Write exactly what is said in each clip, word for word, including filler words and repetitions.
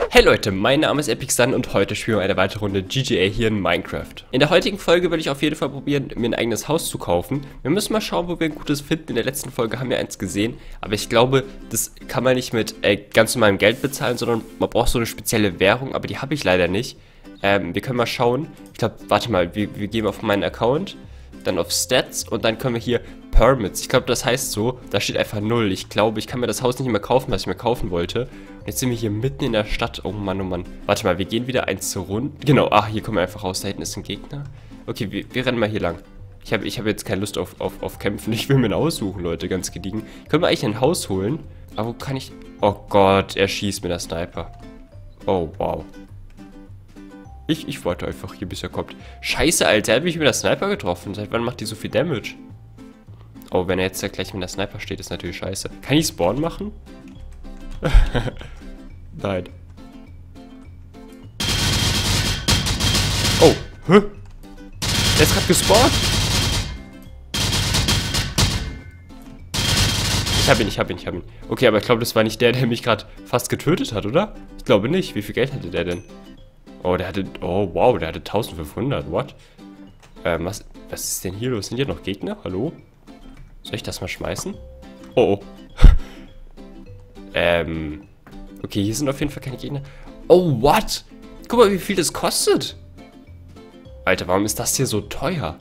Hey Leute, mein Name ist EpicSun und heute spielen wir eine weitere Runde G T A hier in Minecraft. In der heutigen Folge will ich auf jeden Fall probieren, mir ein eigenes Haus zu kaufen. Wir müssen mal schauen, wo wir ein gutes finden. In der letzten Folge haben wir eins gesehen, aber ich glaube, das kann man nicht mit äh, ganz normalem Geld bezahlen, sondern man braucht so eine spezielle Währung, aber die habe ich leider nicht. Ähm, wir können mal schauen. Ich glaube, warte mal, wir, wir gehen auf meinen Account, dann auf Stats und dann können wir hier Permits. Ich glaube, das heißt so, da steht einfach null. Ich glaube, ich kann mir das Haus nicht mehr kaufen, was ich mir kaufen wollte. Und jetzt sind wir hier mitten in der Stadt. Oh Mann, oh Mann. Warte mal, wir gehen wieder eins zur Runde. Genau, ach, hier kommen wir einfach raus. Da hinten ist ein Gegner. Okay, wir, wir rennen mal hier lang. Ich habe ich hab jetzt keine Lust auf, auf, auf Kämpfen. Ich will mir ein Haus suchen, Leute, ganz gediegen. Können wir eigentlich ein Haus holen? Aber wo kann ich... Oh Gott, er schießt mit der Sniper. Oh, wow. Ich, ich warte einfach hier, bis er kommt. Scheiße, Alter, er hat mich mit der Sniper getroffen. Seit wann macht die so viel Damage? Oh, wenn er jetzt da gleich mit der Sniper steht, ist natürlich scheiße. Kann ich Spawn machen? Nein. Oh, hä? Der ist gerade gespawnt. Ich hab ihn, ich hab ihn, ich hab ihn. Okay, aber ich glaube, das war nicht der, der mich gerade fast getötet hat, oder? Ich glaube nicht. Wie viel Geld hatte der denn? Oh, der hatte... Oh, wow, der hatte eintausendfünfhundert. What? Ähm, was, was ist denn hier los? Sind hier noch Gegner? Hallo? Soll ich das mal schmeißen? Oh, oh. ähm... Okay, hier sind auf jeden Fall keine Gegner. Oh, what? Guck mal, wie viel das kostet. Alter, warum ist das hier so teuer?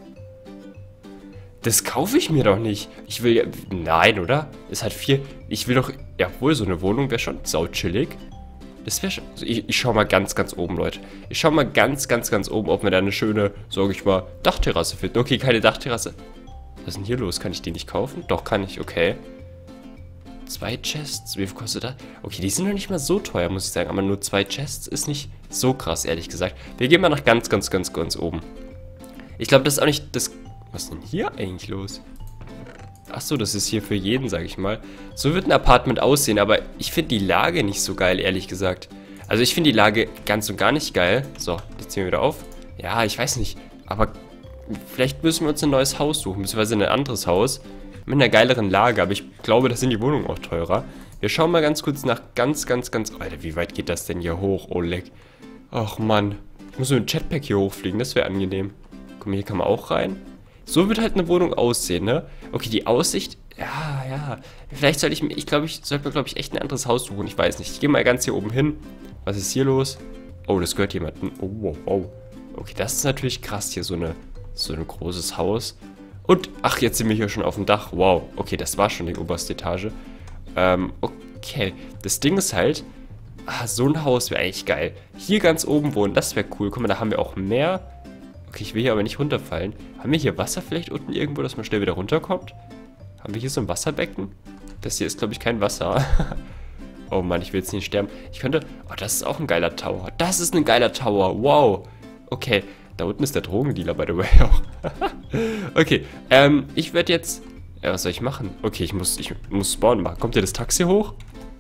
Das kaufe ich mir doch nicht. Ich will ja... Nein, oder? Es hat vier... Ich will doch... Jawohl, so eine Wohnung wäre schon sauchillig. Das wäre schon... Also ich, ich schau mal ganz, ganz oben, Leute. Ich schau mal ganz, ganz, ganz oben, ob wir da eine schöne, sag ich mal, Dachterrasse finden. Okay, keine Dachterrasse. Was ist denn hier los? Kann ich die nicht kaufen? Doch, kann ich. Okay. Zwei Chests. Wie viel kostet das? Okay, die sind noch nicht mal so teuer, muss ich sagen. Aber nur zwei Chests ist nicht so krass, ehrlich gesagt. Wir gehen mal nach ganz, ganz, ganz, ganz oben. Ich glaube, das ist auch nicht das... Was ist denn hier eigentlich los? Achso, das ist hier für jeden, sag ich mal. So wird ein Apartment aussehen, aber ich finde die Lage nicht so geil, ehrlich gesagt. Also ich finde die Lage ganz und gar nicht geil. So, jetzt ziehen wir wieder auf. Ja, ich weiß nicht. Aber vielleicht müssen wir uns ein neues Haus suchen, beziehungsweise ein anderes Haus. Mit einer geileren Lage, aber ich glaube, da sind die Wohnungen auch teurer. Wir schauen mal ganz kurz nach ganz, ganz, ganz... Alter, wie weit geht das denn hier hoch? Oh, leck. Ach, Mann. Ich muss mit dem Jetpack hier hochfliegen, das wäre angenehm. Guck mal, hier kann man auch rein. So wird halt eine Wohnung aussehen, ne? Okay, die Aussicht... Ja, ja. Vielleicht sollte ich mir... Ich glaube, ich sollte mir, glaube ich, echt ein anderes Haus suchen. Ich weiß nicht. Ich gehe mal ganz hier oben hin. Was ist hier los? Oh, das gehört jemandem. Oh, wow, wow. Okay, das ist natürlich krass hier, so eine... So ein großes Haus. Und, ach, jetzt sind wir hier schon auf dem Dach. Wow, okay, das war schon die oberste Etage. Ähm, okay. Das Ding ist halt, ah, so ein Haus wäre eigentlich geil. Hier ganz oben wohnen, das wäre cool. Guck mal, da haben wir auch mehr. Okay, ich will hier aber nicht runterfallen. Haben wir hier Wasser vielleicht unten irgendwo, dass man schnell wieder runterkommt? Haben wir hier so ein Wasserbecken? Das hier ist, glaube ich, kein Wasser. Oh Mann, ich will jetzt nicht sterben. Ich könnte... Oh, das ist auch ein geiler Tower. Das ist ein geiler Tower. Wow. Okay. Da unten ist der Drogendealer, by the way, auch. Okay, ähm, ich werde jetzt... Ja, was soll ich machen? Okay, ich muss, ich muss spawnen machen. Kommt hier das Taxi hoch?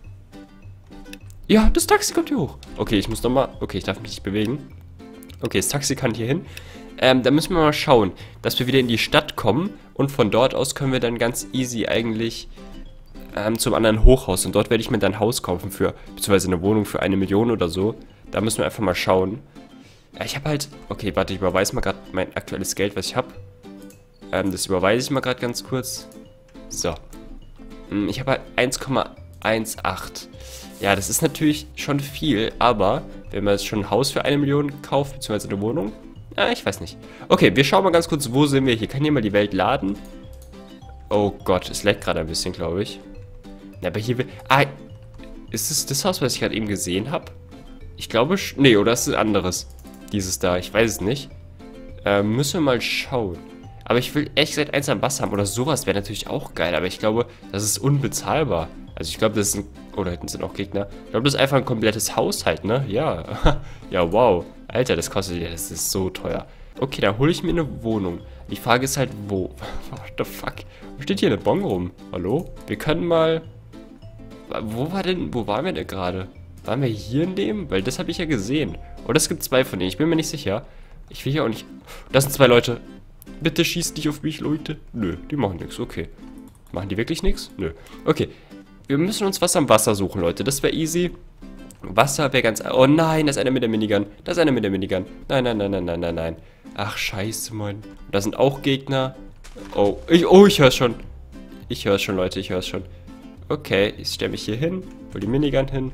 Ja, das Taxi kommt hier hoch. Okay, ich muss nochmal... Okay, ich darf mich nicht bewegen. Okay, das Taxi kann hier hin. Ähm, da müssen wir mal schauen, dass wir wieder in die Stadt kommen. Und von dort aus können wir dann ganz easy eigentlich ähm, zum anderen Hochhaus. Und dort werde ich mir dann ein Haus kaufen für... Beziehungsweise eine Wohnung für eine Million oder so. Da müssen wir einfach mal schauen. Ja, ich habe halt... Okay, warte, ich überweise mal gerade mein aktuelles Geld, was ich habe. Ähm, das überweise ich mal gerade ganz kurz. So. Ich habe halt eins Komma achtzehn. Ja, das ist natürlich schon viel, aber wenn man jetzt schon ein Haus für eine Million kauft, beziehungsweise eine Wohnung... Ja, ich weiß nicht. Okay, wir schauen mal ganz kurz, wo sind wir hier. Kann hier mal die Welt laden? Oh Gott, es leckt gerade ein bisschen, glaube ich. Ja, aber hier... Ah, ist es das Haus, was ich gerade eben gesehen habe? Ich glaube... Nee, oder ist es ein anderes? Dieses da, ich weiß es nicht. Ähm, müssen wir mal schauen. Aber ich will ehrlich gesagt eins am Wasser haben. Oder sowas wäre natürlich auch geil. Aber ich glaube, das ist unbezahlbar. Also ich glaube, das ist ein... Oh, da hinten sind auch Gegner. Ich glaube, das ist einfach ein komplettes Haus halt, ne? Ja. Ja, wow. Alter, das kostet ja... Das ist so teuer. Okay, dann hole ich mir eine Wohnung. Die Frage ist halt, wo? What the fuck? Wo steht hier eine Bon rum? Hallo? Wir können mal... Wo war denn... Wo waren wir denn gerade? Waren wir hier in dem? Weil das habe ich ja gesehen. Oder es gibt zwei von denen. Ich bin mir nicht sicher. Ich will hier auch nicht... Das sind zwei Leute. Bitte schießt nicht auf mich, Leute. Nö, die machen nichts. Okay. Machen die wirklich nichts? Nö. Okay. Wir müssen uns was am Wasser suchen, Leute. Das wäre easy. Wasser wäre ganz... Oh nein, da ist einer mit der Minigun. Da ist einer mit der Minigun. Nein, nein, nein, nein, nein, nein, nein. Ach, scheiße, Mann. Da sind auch Gegner. Oh, ich, oh, ich höre es schon. Ich höre es schon, Leute, ich höre es schon. Okay, ich stelle mich hier hin. Hol die Minigun hin.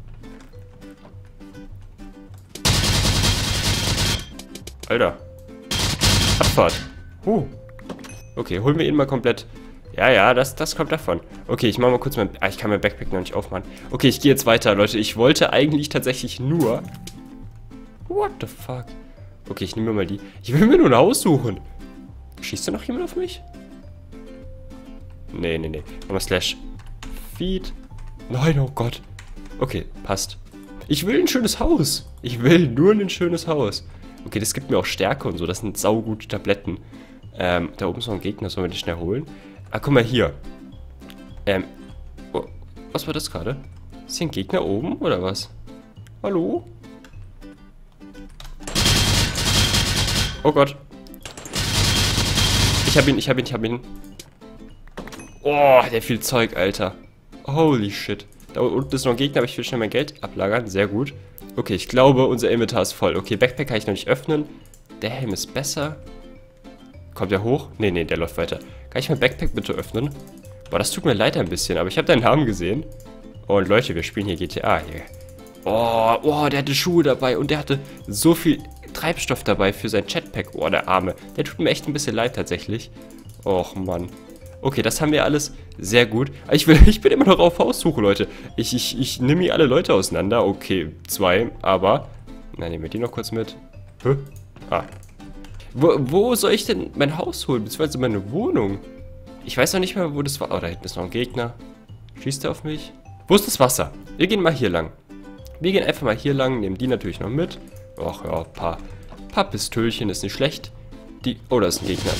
Alter. Abfahrt. Huh. Okay, holen wir ihn mal komplett... Ja, ja, das, das kommt davon. Okay, ich mache mal kurz mein... Ah, ich kann mein Backpack noch nicht aufmachen. Okay, ich gehe jetzt weiter, Leute. Ich wollte eigentlich tatsächlich nur... What the fuck? Okay, ich nehme mir mal die... Ich will mir nur ein Haus suchen. Schießt da noch jemand auf mich? Nee, nee, nee. Nochmal Slash. Feed. Nein, oh Gott. Okay, passt. Ich will ein schönes Haus. Ich will nur ein schönes Haus. Okay, das gibt mir auch Stärke und so. Das sind saugute Tabletten. Ähm, da oben ist noch ein Gegner. Sollen wir den schnell holen? Ah, guck mal hier. Ähm, oh, was war das gerade? Ist hier ein Gegner oben, oder was? Hallo? Oh Gott. Ich hab ihn, ich hab ihn, ich hab ihn. Oh, der viel Zeug, Alter. Holy shit. Da unten ist noch ein Gegner, aber ich will schnell mein Geld ablagern. Sehr gut. Okay, ich glaube, unser Inventar ist voll. Okay, Backpack kann ich noch nicht öffnen. Der Helm ist besser. Kommt der hoch? Nee, nee, der läuft weiter. Kann ich mein Backpack bitte öffnen? Boah, das tut mir leid ein bisschen, aber ich habe deinen Namen gesehen. Und Leute, wir spielen hier G T A hier. Oh, oh, der hatte Schuhe dabei und der hatte so viel Treibstoff dabei für sein Jetpack. Oh, der Arme. Der tut mir echt ein bisschen leid tatsächlich. Och, Mann. Okay, das haben wir alles sehr gut. Ich, will, ich bin immer noch auf Haussuche, Leute. Ich, ich, ich nehme hier alle Leute auseinander. Okay, zwei, aber... Na, nehmen wir die noch kurz mit. Hä? Ah. Wo, wo soll ich denn mein Haus holen? Beziehungsweise meine Wohnung? Ich weiß noch nicht mehr, wo das war. Oh, da hinten ist noch ein Gegner. Schießt er auf mich? Wo ist das Wasser? Wir gehen mal hier lang. Wir gehen einfach mal hier lang, nehmen die natürlich noch mit. Ach ja, ein paar, paar Pistölchen ist nicht schlecht. Die... Oh, da ist ein Gegner.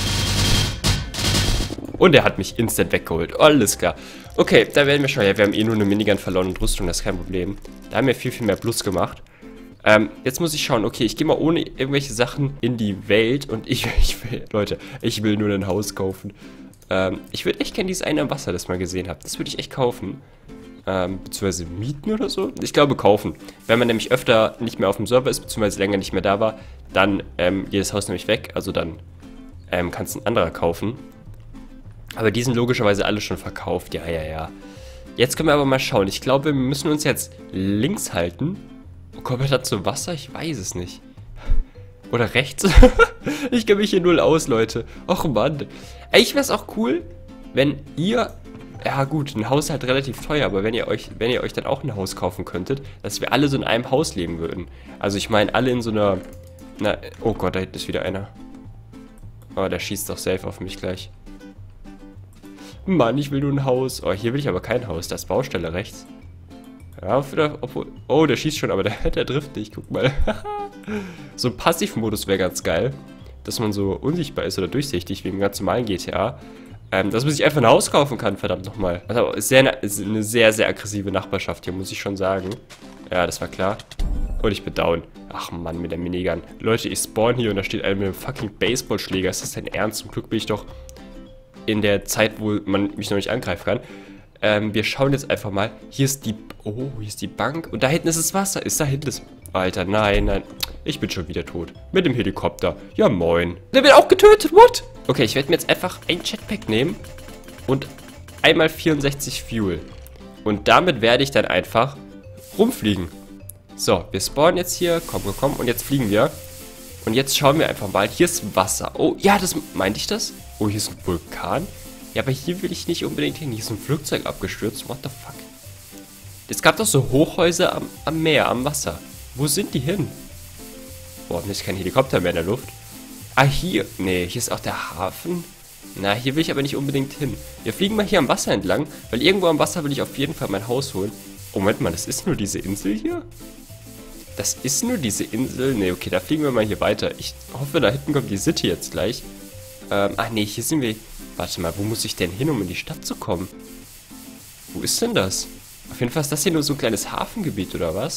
Und er hat mich instant weggeholt. Alles klar. Okay, da werden wir schon. Ja, wir haben eh nur eine Minigun verloren und Rüstung, das ist kein Problem. Da haben wir viel, viel mehr Plus gemacht. Ähm, jetzt muss ich schauen. Okay, ich gehe mal ohne irgendwelche Sachen in die Welt. Und ich, ich will, Leute, ich will nur ein Haus kaufen. Ähm, ich würde echt gerne dieses eine am Wasser, das mal gesehen habe. Das würde ich echt kaufen. Ähm, beziehungsweise mieten oder so. Ich glaube kaufen. Wenn man nämlich öfter nicht mehr auf dem Server ist, beziehungsweise länger nicht mehr da war, dann ähm, geht das Haus nämlich weg. Also dann ähm, kann es ein anderer kaufen. Aber die sind logischerweise alle schon verkauft. Ja, ja, ja. Jetzt können wir aber mal schauen. Ich glaube, wir müssen uns jetzt links halten. Kommen wir da zu Wasser? Ich weiß es nicht. Oder rechts? Ich kenne mich hier null aus, Leute. Och, Mann. Ey, ich wäre es auch cool, wenn ihr... Ja gut, ein Haus ist halt relativ teuer, aber wenn ihr euch, wenn ihr euch dann auch ein Haus kaufen könntet, dass wir alle so in einem Haus leben würden. Also ich meine, alle in so einer... Na, oh Gott, da hinten ist wieder einer. Oh, der schießt doch safe auf mich gleich. Mann, ich will nur ein Haus. Oh, hier will ich aber kein Haus. Da ist Baustelle rechts. Ja, wieder, obwohl... Oh, der schießt schon, aber der, der trifft nicht. Guck mal. So ein Passivmodus wäre ganz geil. Dass man so unsichtbar ist oder durchsichtig, wie im ganz normalen G T A. Ähm, dass man sich einfach ein Haus kaufen kann, verdammt nochmal. Also, ist, sehr, ist eine sehr, sehr aggressive Nachbarschaft hier, muss ich schon sagen. Ja, das war klar. Und ich bin down. Ach Mann, mit der Minigun. Leute, ich spawn hier und da steht einer mit einem fucking Baseballschläger. Ist das denn ernst? Zum Glück bin ich doch in der Zeit, wo man mich noch nicht angreifen kann. Ähm, wir schauen jetzt einfach mal. Hier ist die... Oh, hier ist die Bank. Und da hinten ist das Wasser. Ist da hinten das... Alter, nein, nein. Ich bin schon wieder tot. Mit dem Helikopter. Ja, moin. Der wird auch getötet. What? Okay, ich werde mir jetzt einfach ein Jetpack nehmen. Und einmal vierundsechzig Fuel. Und damit werde ich dann einfach rumfliegen. So, wir spawnen jetzt hier. Komm, komm, komm. Und jetzt fliegen wir. Und jetzt schauen wir einfach mal. Hier ist Wasser. Oh, ja, das... Meinte ich das? Oh, hier ist ein Vulkan. Ja, aber hier will ich nicht unbedingt hin. Hier ist ein Flugzeug abgestürzt. What the fuck? Es gab doch so Hochhäuser am, am Meer, am Wasser. Wo sind die hin? Boah, mir ist kein Helikopter mehr in der Luft. Ah, hier. Nee, hier ist auch der Hafen. Na, hier will ich aber nicht unbedingt hin. Wir fliegen mal hier am Wasser entlang, weil irgendwo am Wasser will ich auf jeden Fall mein Haus holen. Oh, Moment mal, das ist nur diese Insel hier? Das ist nur diese Insel? Nee, okay, da fliegen wir mal hier weiter. Ich hoffe, da hinten kommt die City jetzt gleich. Ähm, ach nee, hier sind wir... Warte mal, wo muss ich denn hin, um in die Stadt zu kommen? Wo ist denn das? Auf jeden Fall ist das hier nur so ein kleines Hafengebiet, oder was?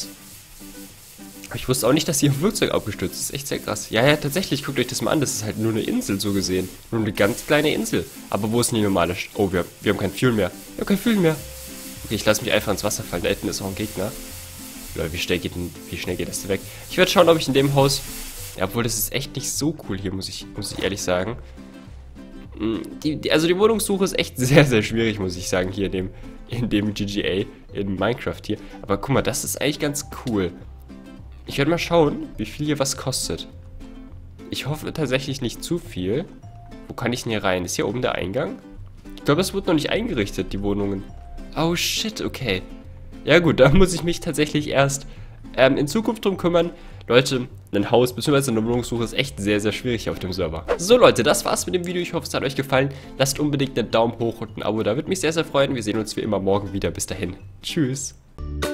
Aber ich wusste auch nicht, dass hier ein Flugzeug abgestürzt ist. Das ist echt sehr krass. Ja, ja, tatsächlich, guckt euch das mal an. Das ist halt nur eine Insel, so gesehen. Nur eine ganz kleine Insel. Aber wo ist denn die normale... St oh, wir, wir haben kein Fuel mehr. Wir haben kein Fuel mehr. Okay, ich lasse mich einfach ins Wasser fallen. Da hinten ist auch ein Gegner. Leute, wie schnell geht denn, wie schnell geht das denn weg? Ich werde schauen, ob ich in dem Haus... Ja, obwohl, das ist echt nicht so cool hier, muss ich, muss ich ehrlich sagen. Die, die, also die Wohnungssuche ist echt sehr, sehr schwierig, muss ich sagen, hier in dem, in dem G G A, in Minecraft hier. Aber guck mal, das ist eigentlich ganz cool. Ich werde mal schauen, wie viel hier was kostet. Ich hoffe tatsächlich nicht zu viel. Wo kann ich denn hier rein? Ist hier oben der Eingang? Ich glaube, es wurde noch nicht eingerichtet, die Wohnungen. Oh shit, okay. Ja gut, da muss ich mich tatsächlich erst ähm, in Zukunft drum kümmern. Leute, ein Haus bzw. eine Wohnungssuche ist echt sehr, sehr schwierig auf dem Server. So Leute, das war's mit dem Video. Ich hoffe, es hat euch gefallen. Lasst unbedingt einen Daumen hoch und ein Abo, da würde mich sehr, sehr freuen. Wir sehen uns wie immer morgen wieder. Bis dahin. Tschüss.